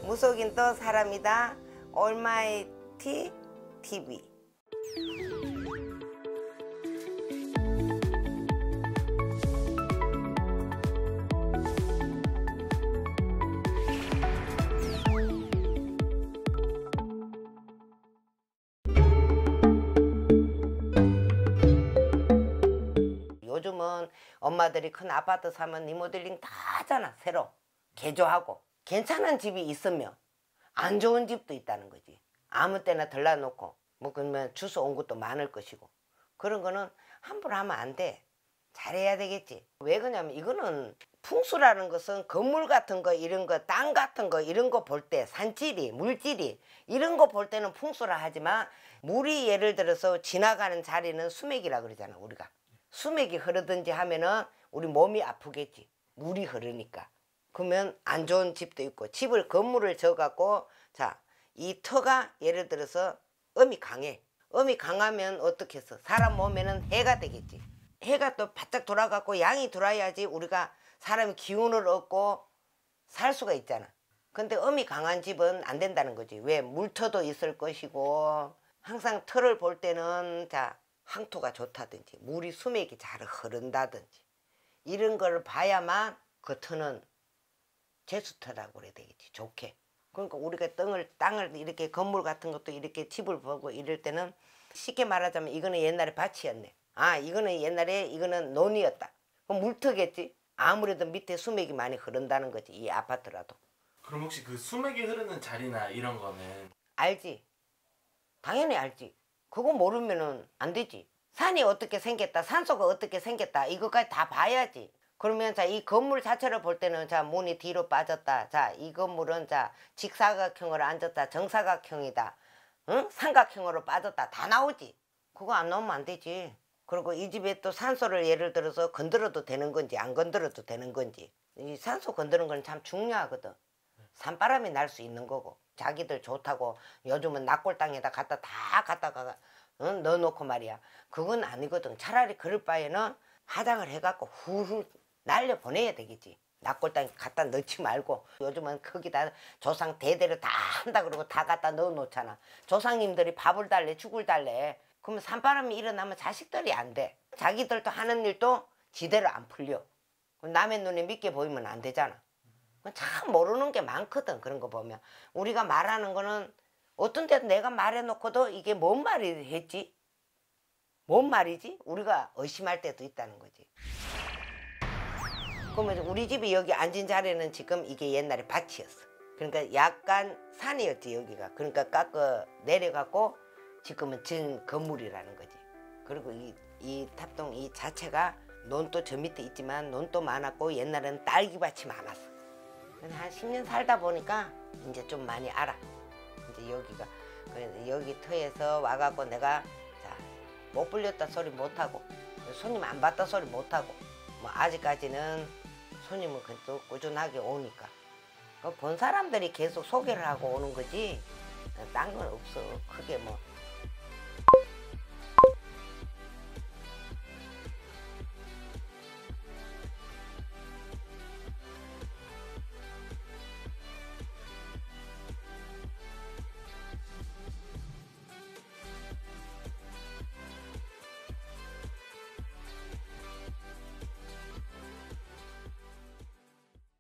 무속인 또 사람이다. 올마이티 TV. 요즘은 엄마들이 큰 아파트 사면 리모델링 다 하잖아. 새로 개조하고. 괜찮은 집이 있으면 안 좋은 집도 있다는 거지. 아무 때나 들러놓고 뭐 그러면 주소 온 것도 많을 것이고. 그런 거는 함부로 하면 안 돼. 잘해야 되겠지. 왜 그러냐면 이거는 풍수라는 것은 건물 같은 거 이런 거 땅 같은 거 이런 거 볼 때 산질이 물질이 이런 거 볼 때는 풍수라 하지만 물이 예를 들어서 지나가는 자리는 수맥이라 그러잖아. 우리가 수맥이 흐르든지 하면은 우리 몸이 아프겠지. 물이 흐르니까. 그러면 안 좋은 집도 있고 집을 건물을 져갖고 자, 이 터가 예를 들어서 음이 강해. 음이 강하면 어떻게 해서 사람 몸에는 해가 되겠지. 해가 또 바짝 돌아가고 양이 돌아야지 우리가 사람이 기운을 얻고 살 수가 있잖아. 근데 음이 강한 집은 안 된다는 거지. 왜? 물터도 있을 것이고 항상 터를 볼 때는 자 항토가 좋다든지 물이 수맥이 잘 흐른다든지 이런 걸 봐야만 그 터는 제수터라고 그래야 되겠지. 좋게. 그러니까 우리가 땅을 이렇게 건물 같은 것도 이렇게 집을 보고 이럴 때는 쉽게 말하자면 이거는 옛날에 밭이었네. 아 이거는 옛날에 이거는 논이었다. 그럼 물터겠지. 아무래도 밑에 수맥이 많이 흐른다는 거지. 이 아파트라도. 그럼 혹시 그 수맥이 흐르는 자리나 이런 거는 알지. 당연히 알지. 그거 모르면은 안 되지. 산이 어떻게 생겼다, 산소가 어떻게 생겼다 이거까지 다 봐야지. 그러면 자 이 건물 자체를 볼 때는 자 문이 뒤로 빠졌다. 자 이 건물은 자 직사각형으로 앉았다. 정사각형이다. 응? 삼각형으로 빠졌다. 다 나오지. 그거 안 나오면 안 되지. 그리고 이 집에 또 산소를 예를 들어서 건드려도 되는 건지 안 건드려도 되는 건지 이 산소 건드는 건 참 중요하거든. 산바람이 날 수 있는 거고 자기들 좋다고 요즘은 낙골 땅에다 갖다가 넣어놓고 말이야. 그건 아니거든. 차라리 그럴 바에는 화장을 해갖고 후후 날려보내야 되겠지. 낙골 땅에 갖다 넣지 말고 요즘은 거기다 조상 대대로 다 한다 그러고 다 갖다 넣어놓잖아. 조상님들이 밥을 달래 죽을 달래. 그러면 산바람이 일어나면 자식들이 안 돼. 자기들도 하는 일도 지대로 안 풀려. 남의 눈에 믿게 보이면 안 되잖아. 참 모르는 게 많거든. 그런 거 보면 우리가 말하는 거는 어떤 때도 내가 말해놓고도 이게 뭔 말이 했지? 뭔 말이지? 우리가 의심할 때도 있다는 거지. 그러면 우리 집이 여기 앉은 자리는 지금 이게 옛날에 밭이었어. 그러니까 약간 산이었지 여기가. 그러니까 깎아 내려갖고 지금은 진 건물이라는 거지. 그리고 이 탑동 이 자체가 논도 저 밑에 있지만 논도 많았고 옛날에는 딸기밭이 많았어. 한 10년 살다 보니까 이제 좀 많이 알아. 이제 여기가 여기 터에서 와갖고 내가 자, 못 불렸다 소리 못하고 손님 안 받다 소리 못하고 뭐 아직까지는 손님은 또 꾸준하게 오니까 본 사람들이 계속 소개를 하고 오는 거지 딴 건 없어. 크게 뭐